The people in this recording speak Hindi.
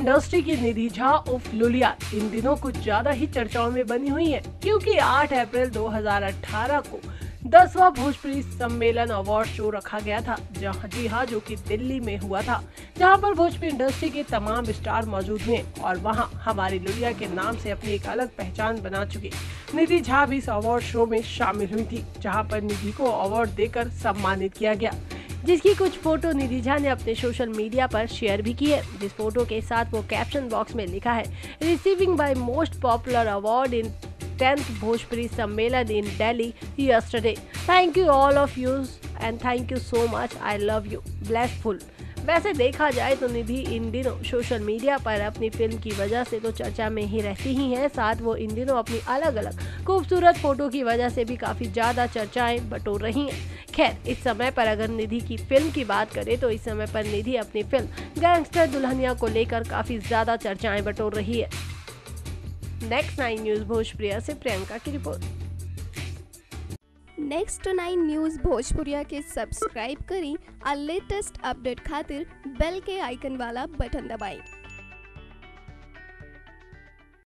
इंडस्ट्री की निधि झा उर्फ लुलिया इन दिनों कुछ ज्यादा ही चर्चाओं में बनी हुई है, क्योंकि 8 अप्रैल 2018 को 10वां भोजपुरी सम्मेलन अवार्ड शो रखा गया था, जो कि दिल्ली में हुआ था, जहां पर भोजपुरी इंडस्ट्री के तमाम स्टार मौजूद हुए और वहां हमारी लुलिया के नाम से अपनी एक अलग पहचान बना चुकी निधि झा भी इस अवार्ड शो में शामिल हुई थी, जहां पर निधि को अवार्ड देकर सम्मानित किया गया, जिसकी कुछ फोटो निधि झा ने अपने सोशल मीडिया पर शेयर भी की है। जिस फोटो के साथ वो कैप्शन बॉक्स में लिखा है, receiving by most popular award in 10th Bhojpuri Sammelan in Delhi yesterday. Thank you all of you and thank you so much. I love you. Blessful. वैसे देखा जाए तो निधि इन दिनों सोशल मीडिया पर अपनी फिल्म की वजह से तो चर्चा में ही रहती ही हैं, साथ वो इन दिनों अपनी अलग अलग खूबसूरत फोटो की वजह से भी काफ़ी ज़्यादा चर्चाएं बटोर रही हैं। खैर, इस समय पर अगर निधि की फिल्म की बात करें तो इस समय पर निधि अपनी फिल्म गैंगस्टर दुल्हनिया को लेकर काफ़ी ज़्यादा चर्चाएं बटोर रही है। नेक्स्ट 9 न्यूज़ भोजपुरिया से प्रियंका की रिपोर्ट। नेक्स्ट 9 न्यूज़ भोजपुरिया के सब्सक्राइब करी और लेटेस्ट अपडेट खातिर बेल के आइकन वाला बटन दबाएं।